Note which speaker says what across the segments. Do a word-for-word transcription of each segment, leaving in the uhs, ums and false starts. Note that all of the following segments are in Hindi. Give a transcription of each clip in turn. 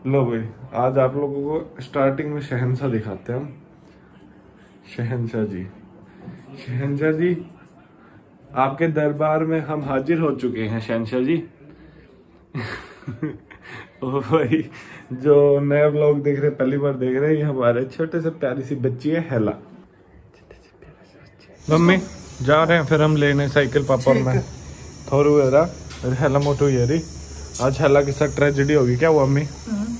Speaker 1: लो भाई, आज आप लोगों को स्टार्टिंग में शहंशाह दिखाते हैं हम। शहंशाह जी, शहंशाह जी आपके दरबार में हम हाजिर हो चुके हैं शहंशाह जी। ओ भाई, जो नए व्लॉग देख रहे पहली बार देख रहे हैं, ये हमारे छोटे से प्यारी सी बच्ची है हेला। मम्मी जा रहे हैं फिर हम लेने साइकिल, पापा में थोरू हेला मोटू ये रही। आज हेला के साथ ट्रेजेडी होगी, क्या हुआ मम्मी?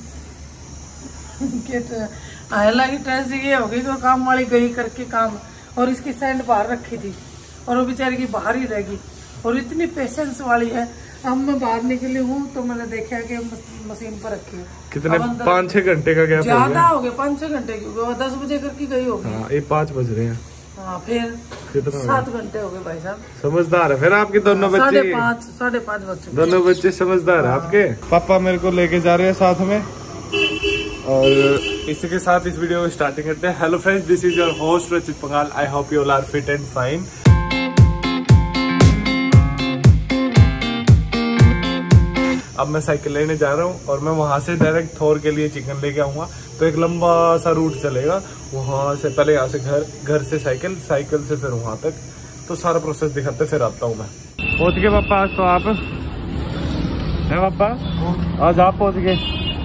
Speaker 2: हेला की ट्रेजेडी ये होगी तो काम वाली गई करके काम, और इसकी सैंड बाहर रखी थी और वो बेचारी की बाहर ही रहेगी। और इतनी पेशेंस वाली है, अब मैं बाहर निकली हूँ तो मैंने देखा कि मशीन पर रखी है।
Speaker 1: कितने? पाँच छह घंटे का गैप
Speaker 2: ज्यादा हो गया, पाँच छह घंटे की, दस बजे करके गई होगी।
Speaker 1: हाँ, ये पाँच बज रहे हैं।
Speaker 2: हाँ, फिर कितना? सात घंटे हो गए भाई साहब।
Speaker 1: समझदार है फिर आपके दोनों बच्चे।
Speaker 2: साढ़े पाँच साढ़े पाँच बच्चे, दोनों
Speaker 1: बच्चे समझदार है आपके। पापा मेरे को लेके जा रहे हैं साथ में, और इसी के साथ इस वीडियो को स्टार्टिंग करते हैं। Hello friends, this is your host Rachit Pangal. I hope you all are fit and fine. अब मैं साइकिल लेने जा रहा हूँ और मैं वहां से डायरेक्ट थोर के लिए चिकन लेके आऊंगा। तो एक लंबा सा रूट चलेगा वहां से, पहले यहाँ से घर, घर से साइकिल, साइकिल से फिर वहां तक। तो सारा प्रोसेस दिखाते फिर आता हूँ मैं। पहुंच गए पापा आज तो आप है पापा? आज आप पहुंच गए?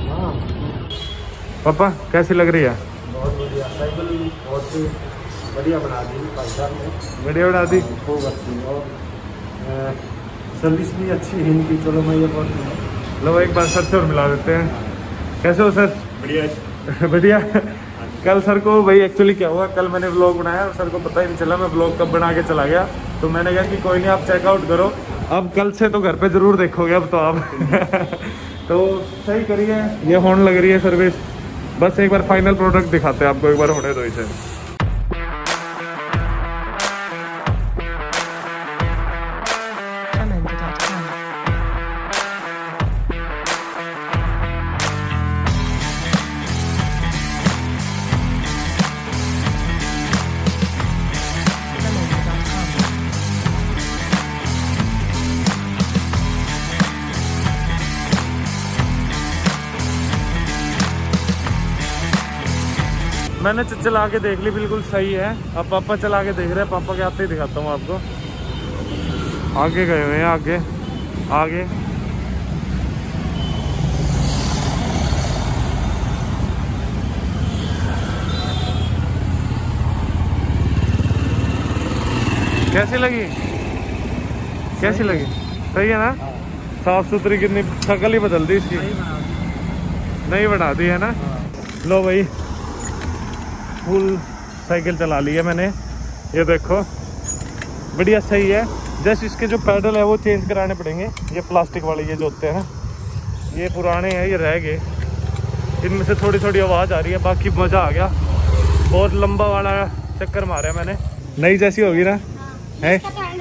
Speaker 1: पापा कैसी लग रही है?
Speaker 3: बहुत बढ़िया साइकिल, बहुत बढ़िया बना दी भाई साहब ने।
Speaker 1: बढ़िया बना दी,
Speaker 3: खूब अच्छी, और सर्विस भी अच्छी है इनकी। चलो मैं ये बहुत
Speaker 1: लो एक बार सर से और मिला देते हैं। कैसे हो सर?
Speaker 3: बढ़िया
Speaker 1: बढ़िया। कल सर को भाई एक्चुअली क्या हुआ, कल मैंने व्लॉग बनाया और सर को पता ही नहीं चला मैं व्लॉग कब बना के चला गया। तो मैंने कहा कि कोई नहीं, आप चेकआउट करो, अब कल से तो घर पे जरूर देखोगे अब तो आप। तो सही करिए, ये होने लग रही है सर्विस। बस एक बार फाइनल प्रोडक्ट दिखाते हैं आपको, एक बार होने दो इसे। मैंने चला के देख ली, बिल्कुल सही है। अब पापा चला के देख रहे हैं, पापा के आते ही दिखाता हूँ आपको। आगे गए हुए हैं, आगे आगे कैसी लगी? कैसी लगी? सही है ना? साफ सुथरी, कितनी शक्ल ही बदल दी इसकी, नहीं बना दी है ना? लो भाई, फुल साइकिल चला ली है मैंने, ये देखो बढ़िया सही है। जैसे इसके जो पैडल है वो चेंज कराने पड़ेंगे, ये प्लास्टिक वाले ये जो होते हैं ना, ये पुराने हैं, ये रह गए, इनमें से थोड़ी थोड़ी आवाज़ आ रही है। बाकी मज़ा आ गया, बहुत लंबा वाला चक्कर मारा मैंने। नई जैसी होगी ना? है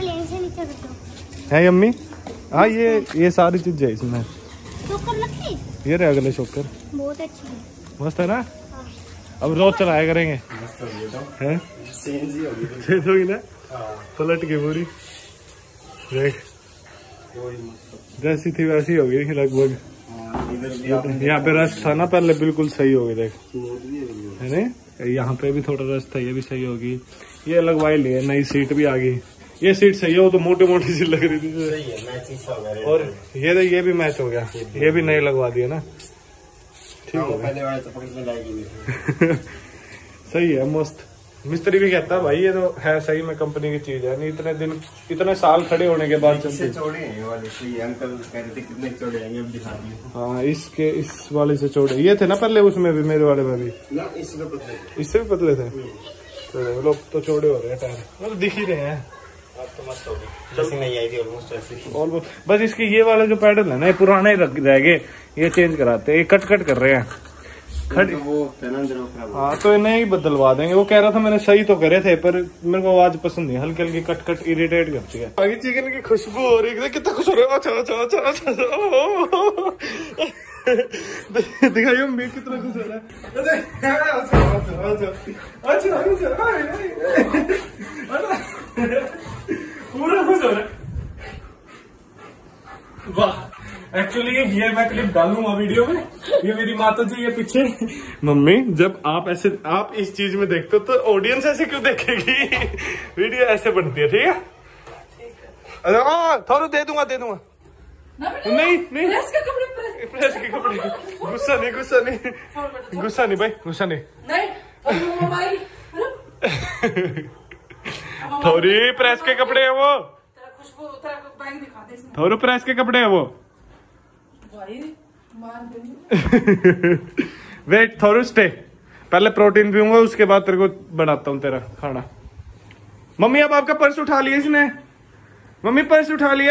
Speaker 1: है अम्मी? हाँ, ये ये सारी चीज़ है इसमें। ये रहे अगले शोकर,
Speaker 4: बहुत अच्छी है,
Speaker 1: मस्त है ना? अब रोज चलाया करेंगे, हैं? चेंज होगी ना? पलट के पूरी देख, जैसी थी वैसी होगी लगभग। यहाँ पे रस था ना पहले, बिल्कुल सही होगी देख, है ना? यहाँ पे भी थोड़ा रस था, ये भी सही होगी। ये लगवाई ली है, नई सीट भी आ गई। ये सीट सही है, वो तो मोटी मोटी सी लग रही थी।
Speaker 3: सही है, मैचिंग।
Speaker 1: और ये ये भी मैच हो गया, ये भी नई लगवा दिया ना, ठीक है।
Speaker 3: पहले वाले तो पकड़ में लाएगी।
Speaker 1: सही है, मस्त। मिस्त्री भी कहता है भाई ये तो है सही में कंपनी की चीज है, नहीं इतने दिन, इतने साल खड़े होने के बाद चलती।
Speaker 3: चौड़े हैं वाले, सही अंकल कह रहे थे कितने चौड़े आएंगे, अब दिखा दिए।
Speaker 1: हाँ, इसके इस वाले से चौड़े ये थे ना पहले, उसमें भी, मेरे वाले में भी
Speaker 3: ना, इससे पतले,
Speaker 1: इससे भी पतले थे। तो लोग तो चौड़े हो रहे हैं, टायर मतलब दिख ही रहे हैं।
Speaker 3: अब तो मस्त होगी, जैसी नहीं आई थी ऑलमोस्ट ऐसी।
Speaker 1: ऑलमोस्ट बस इसके ये वाले जो पैडल है ना, ये पुराने रह गए, ये चेंज कराते हैं, ये कट कट कर रहे हैं खड़ी।
Speaker 3: तो वो खराब।
Speaker 1: हाँ, तो इन्हें ही बदलवा देंगे। वो कह रहा था मैंने सही तो करे थे, पर मेरे को आवाज पसंद नहीं, हल्की हल्की कट कट इरिटेट करती है। आगे चिकन की खुशबू हो रही है, कितना खुश हो रहा है। अच्छा अच्छा अच्छा अच्छा दिखाइए मैं कितना खुश हो रहा है। पूरा खुश हो रहा है। वाह, एक्चुअली ये मैं क्लिप डालूंगा वीडियो में। ये मेरी माता जी ये पीछे। मम्मी जब आप ऐसे आप इस चीज में देखते हो तो ऑडियंस ऐसे क्यों देखेगी? वीडियो ऐसे बनती है, ठीक है? अरे हाँ थोड़ा दे दूंगा दे दूंगा। नहीं नहीं
Speaker 2: प्रेस के कपड़े
Speaker 1: प्रेस के कपड़े। गुस्सा नहीं गुस्सा नहीं गुस्सा नहीं भाई गुस्सा नहीं।
Speaker 2: नहीं मोबाइल
Speaker 1: थोड़ी प्रेस के कपड़े है वो।
Speaker 2: तेरा खुशबू तेरा बैग दिखा दे इसमें।
Speaker 1: थोड़ी प्रेस के कपड़े है वो।
Speaker 2: भाई मार देंगे।
Speaker 1: वेट थोड़ी स्टे, पहले प्रोटीन पीऊंगा उसके बाद तेरे को बनाता हूँ तेरा खाना। मम्मी अब आपका पर्स उठा लिया इसने। मम्मी पर्स उठा लिया।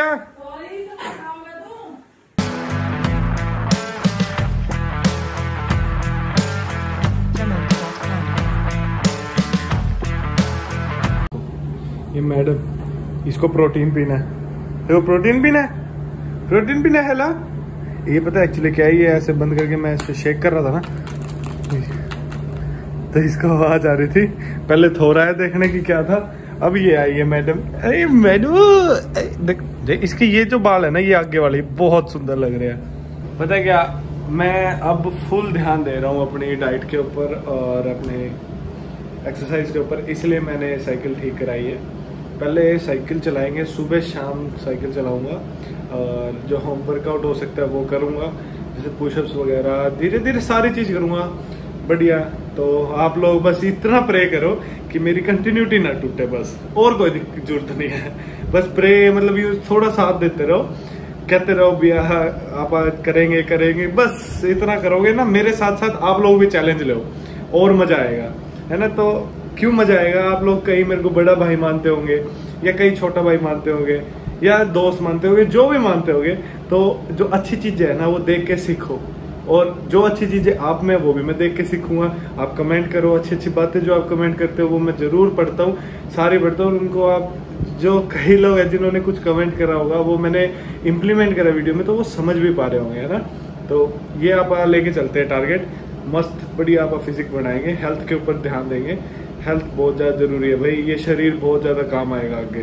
Speaker 1: ये मैडम इसको प्रोटीन पीना है। देखो प्रोटीन पीना है, प्रोटीन पीना है। ला ये पता है एक्चुअली क्या है, ये ऐसे बंद करके मैं इसे शेक कर रहा था ना तो इसको आवाज आ रही थी। पहले थोड़ा है देखने की क्या था, अब ये आई है मैडम। अरे मैडम देख इसके ये जो बाल है ना ये आगे वाले बहुत सुंदर लग रहे हैं। पता है क्या, मैं अब फुल ध्यान दे रहा हूँ अपनी डाइट के ऊपर और अपने एक्सरसाइज के ऊपर, इसलिए मैंने साइकिल ठीक कराई है। पहले साइकिल चलाएंगे, सुबह शाम साइकिल चलाऊंगा और जो होम वर्कआउट हो सकता है वो करूंगा, जैसे पुशअप्स वगैरह धीरे धीरे सारी चीज़ करूंगा बढ़िया। तो आप लोग बस इतना प्रे करो कि मेरी कंटिन्यूटी ना टूटे, बस और कोई जरूरत नहीं है। बस प्रे मतलब ये थोड़ा साथ देते रहो, कहते रहो भैया आप करेंगे करेंगे, बस इतना करोगे ना मेरे साथ साथ आप लोग भी चैलेंज लो और मजा आएगा, है ना। तो क्यों मजा आएगा, आप लोग कहीं मेरे को बड़ा भाई मानते होंगे या कहीं छोटा भाई मानते होंगे या दोस्त मानते होंगे, जो भी मानते होंगे, तो जो अच्छी चीजें है ना वो देख के सीखो, और जो अच्छी चीजें आप में वो भी मैं देख के सीखूंगा। आप कमेंट करो, अच्छी अच्छी बातें जो आप कमेंट करते हो वो मैं जरूर पढ़ता हूँ, सारी पढ़ता हूँ। उनको आप जो कई लोग हैं जिन्होंने कुछ कमेंट करा होगा वो मैंने इम्प्लीमेंट करा वीडियो में, तो वो समझ भी पा रहे होंगे, है ना। तो ये आप लेके चलते हैं टारगेट, मस्त बढ़िया आप फिजिक बनाएंगे, हेल्थ के ऊपर ध्यान देंगे। हेल्थ बहुत ज़्यादा ज़रूरी है भाई, ये शरीर बहुत ज़्यादा काम आएगा आगे।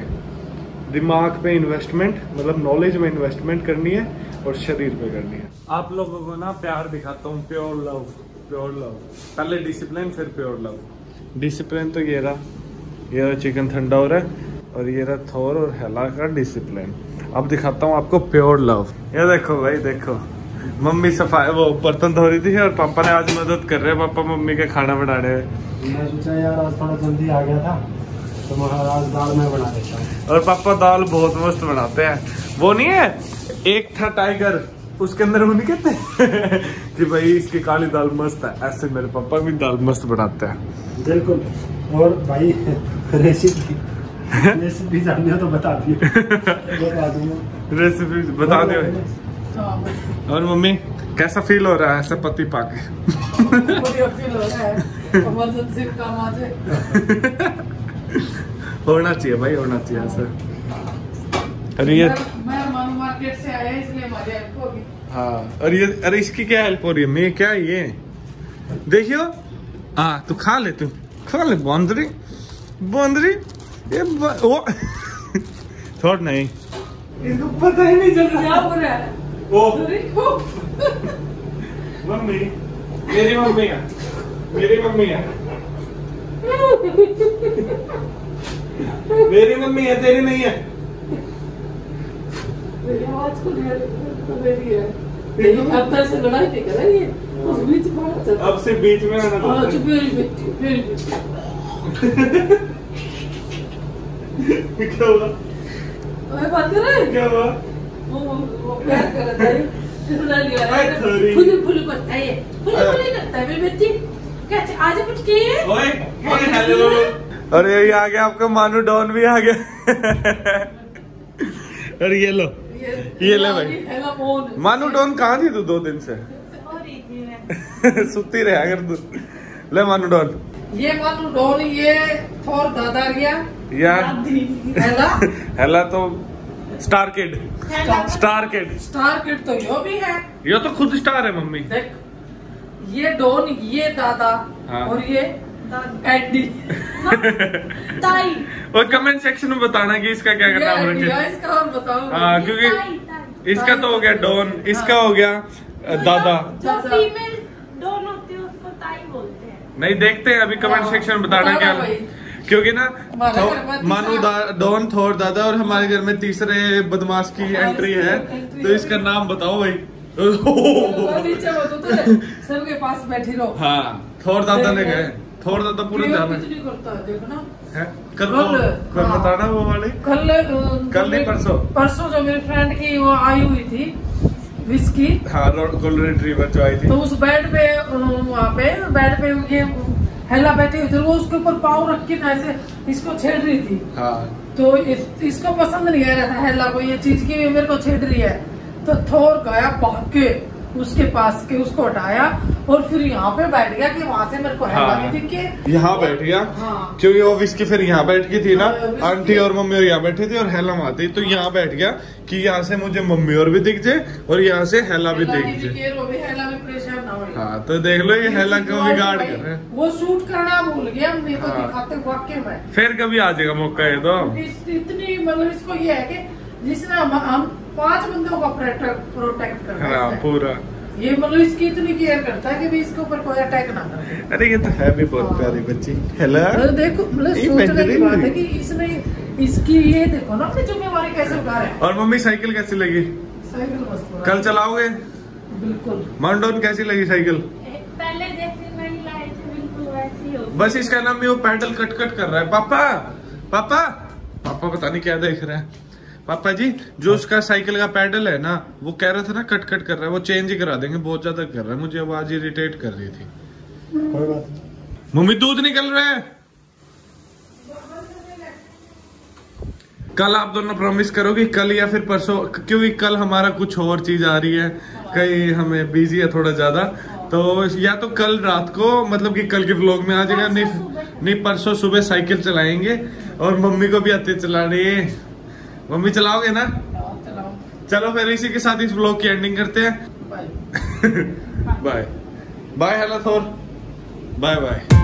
Speaker 1: दिमाग पे इन्वेस्टमेंट मतलब नॉलेज में इन्वेस्टमेंट करनी है और शरीर पे करनी है। आप लोगों को ना प्यार दिखाता हूँ, प्योर लव, प्योर लव। पहले डिसिप्लिन फिर प्योर लव। डिसिप्लिन तो ये रहा, ये रहा चिकन ठंडा हो रहा है, और ये रहा थोर और हेला का डिसिप्लिन। अब दिखाता हूँ आपको प्योर लव। ये देखो भाई देखो, मम्मी सफाई वो बर्तन धो रही थी और पापा ने आज मदद कर रहे हैं पापा मम्मी के खाना बनाने में।
Speaker 3: मैं सोचा यार आज थोड़ा जल्दी आ गया था तो मैं आज दाल मैं बना देता हूँ।
Speaker 1: और पापा दाल बहुत मस्त बनाते हैं। वो नहीं है एक था टाइगर, उसके अंदर वो नहीं कहते कि भाई इसकी काली दाल मस्त है, ऐसे मेरे पापा भी दाल मस्त बनाते हैं।
Speaker 3: बिल्कुल। और भाई रेसिपी रेसिपी जाननी हो तो बता दिए बता दूंगा,
Speaker 1: रेसिपी बता दो। और मम्मी कैसा फील हो रहा है ऐसा पति पाके?
Speaker 2: फील हो रहा है, इमरजेंसी काम आ जाए।
Speaker 1: होना चाहिए भाई, होना चाहिए ऐसा। अरे ये
Speaker 2: मैं मानू मार्केट से आया इसलिए हमारी हेल्प होगी।
Speaker 1: हाँ, और ये अरे इसकी क्या हेल्प हो रही है? मैं क्या ये देखियो, हाँ तू खा ले, तू खा ले बंदरी बंदरी ये वो थोड़ा नहीं, इसको पता ही नहीं चल रहा
Speaker 2: क्या हो रहा है।
Speaker 1: ओ मम्मी, मेरी मम्मी है, मेरी मम्मी है, मेरी मम्मी है, तेरी नहीं है।
Speaker 2: मेरी आवाज को मेरी है, लेकिन अब तक से लड़ाई नहीं कर रही है, उस बीच में चल।
Speaker 1: अब से बीच में आना था।
Speaker 2: हाँ चुप मेरी बेटी, मेरी बेटी।
Speaker 1: क्या हुआ?
Speaker 2: अरे बात कर रहे हैं?
Speaker 1: क्या हुआ?
Speaker 2: वो वो प्यार कर रहा है, कितना लिया है?
Speaker 1: थोड़ी
Speaker 2: फुली फुली करता है, फुली फुली करता है मेरी बेटी। क्या आज कुछ किए?
Speaker 1: ओए, ओए हेलो। अरे ये आ गया आपका मानू डॉन भी आ गया। अरे ये लो, ये ले भाई। मानू डॉन कहाँ थी तू दो दिन से? सुती रहे अगर तू। ले मानू डॉन।
Speaker 2: ये मानू डॉन, ये थोर दादा रिया
Speaker 1: या
Speaker 2: हेला
Speaker 1: हेला तो star kid, star kid,
Speaker 2: star kid तो यो भी है।
Speaker 1: ये तो खुद स्टार है मम्मी।
Speaker 2: देख ये डॉन, ये दादा,
Speaker 1: हाँ।
Speaker 2: और ये एडी ताई।
Speaker 1: और कमेंट सेक्शन में बताना कि इसका क्या नाम रखे।
Speaker 2: इसका और बताओ।
Speaker 1: हाँ क्योंकि इसका तो हो गया डॉन, इसका हो गया अ, दादा।
Speaker 4: जो फीमेल डॉन होती है उसको ताई बोलते हैं।
Speaker 1: नहीं देखते हैं अभी कमेंट सेक्शन बताना
Speaker 2: बताना
Speaker 1: क्या,
Speaker 2: भाई।
Speaker 1: क्योंकि ना
Speaker 2: हमारे
Speaker 1: थो-
Speaker 2: घर में
Speaker 1: मानू दा- डॉन, थोर दादा और हमारे घर में तीसरे बदमाश की एंट्री है, तो इसका नाम बताओ भाई।
Speaker 2: नीचे हो तो तुझे सबके पास बैठी रहो।
Speaker 1: हाँ थोर दादा ने गए, थोर दादा पूरे
Speaker 2: क्यों
Speaker 1: जाना
Speaker 2: कुछ नहीं करता है, देखो ना।
Speaker 1: है। कल
Speaker 2: कल,
Speaker 1: कल
Speaker 2: हाँ।
Speaker 1: बताना वो वाली,
Speaker 2: कल
Speaker 1: कल नहीं परसों
Speaker 2: परसों जो मेरी फ्रेंड की वो आई हुई थी विस्की,
Speaker 1: हाँ गोल्डन रिट्रीवर जो आई थी,
Speaker 2: तो उस बेड पे वहाँ पे बेड पे ये हेला बैठी हुई थी, वो उसके ऊपर पाँव रख के ना ऐसे इसको छेड़ रही थी।
Speaker 1: हाँ
Speaker 2: तो इस, इसको पसंद नहीं आ रहा था हेला को, ये चीज की मेरे को छेड़ रही है। तो थोर गया भाग के उसके पास के, उसको हटाया और फिर यहाँ पे बैठ गया कि वहाँ से मेरे को हेला
Speaker 1: हाँ।
Speaker 2: भी दिख के।
Speaker 1: यहाँ बैठ गया,
Speaker 2: हाँ।
Speaker 1: क्योंकि वो विस्की फिर यहाँ बैठ गई थी ना,
Speaker 2: हाँ, विस्की।
Speaker 1: आंटी और मम्मी और यहाँ बैठी थी और हेला वहाँ थी, तो यहाँ बैठ गया कि यहाँ से मुझे मम्मी और भी दिख जाए और यहाँ से हेला भी
Speaker 2: हेला
Speaker 1: दिख
Speaker 2: की भी
Speaker 1: जाए।
Speaker 2: केयर हो भी, हेला भी परेशान ना हो।
Speaker 1: हाँ तो देख लो ये हेला
Speaker 2: चीज
Speaker 1: को
Speaker 2: वाली
Speaker 1: बिगाड़
Speaker 2: भाई,
Speaker 1: कर रहे हैं।
Speaker 2: वो शूट करना भूल गया, नहीं तो
Speaker 1: हाँ।
Speaker 2: दिखाते वाक्य में।
Speaker 1: फिर कभी आ जाएगा मौका ये तो।
Speaker 2: इस- इतनी मतलब इसको ये है कि जिसने हम, हम पांच बंदों का प्रोटेक्ट करना
Speaker 1: हाँ
Speaker 2: है,
Speaker 1: पूरा।
Speaker 2: ये मतलब इसकी इतनी केयर करता है कि भी इसके ऊपर कोई अटैक ना करे।
Speaker 1: अरे ये तो है भी बहुत
Speaker 2: हाँ।
Speaker 1: प्यारी बच्ची। हेला
Speaker 2: अरे देखो मतलब
Speaker 1: ये
Speaker 2: सोचने की
Speaker 1: बेहतरीन
Speaker 2: बात है
Speaker 1: लगी।
Speaker 2: कि इसने इसकी ये देखो ना अपनी जिम्मेवारी कैसे उठा रहा है।
Speaker 1: और मम्मी साइकिल कैसी लगी?
Speaker 2: साइकिल मस्त हो रहा
Speaker 1: कल
Speaker 2: है।
Speaker 1: चलाओगे?
Speaker 2: बिल्कुल।
Speaker 1: माउंटन कैसी लगी साइकिल?
Speaker 4: पहले जैसे नहीं लाए थे बिल्कुल वैसी हो।
Speaker 1: बस इसका नाम ये वो पैडल कट कट कर रहा है। पापा पापा पापा पता नहीं क्या देख रहा है। पापा जी जो उसका साइकिल का पैडल है ना, वो कह रहा था ना कट कट कर रहा है, वो चेंज ही करा देंगे, बहुत ज्यादा कर रहा है, मुझे आवाज इरिटेट कर रही थी।
Speaker 3: कोई बात नहीं।
Speaker 1: मम्मी दूध निकल रहा है। कल आप दोनों प्रॉमिस करोगे, कल या फिर परसों, क्योंकि कल हमारा कुछ और चीज आ रही है, कहीं हमें बिजी है थोड़ा ज्यादा, तो या तो कल रात को मतलब कि कल के व्लॉग में आ जाएगा, नहीं नहीं परसों सुबह साइकिल चलाएंगे और मम्मी को भी आते चलाने। मम्मी चलाओगे ना?
Speaker 2: चलाओ।
Speaker 1: चलो फिर इसी के साथ इस व्लॉग की एंडिंग करते हैं।
Speaker 2: बाय।
Speaker 1: बाय बाय हेलो थोर, बाय बाय।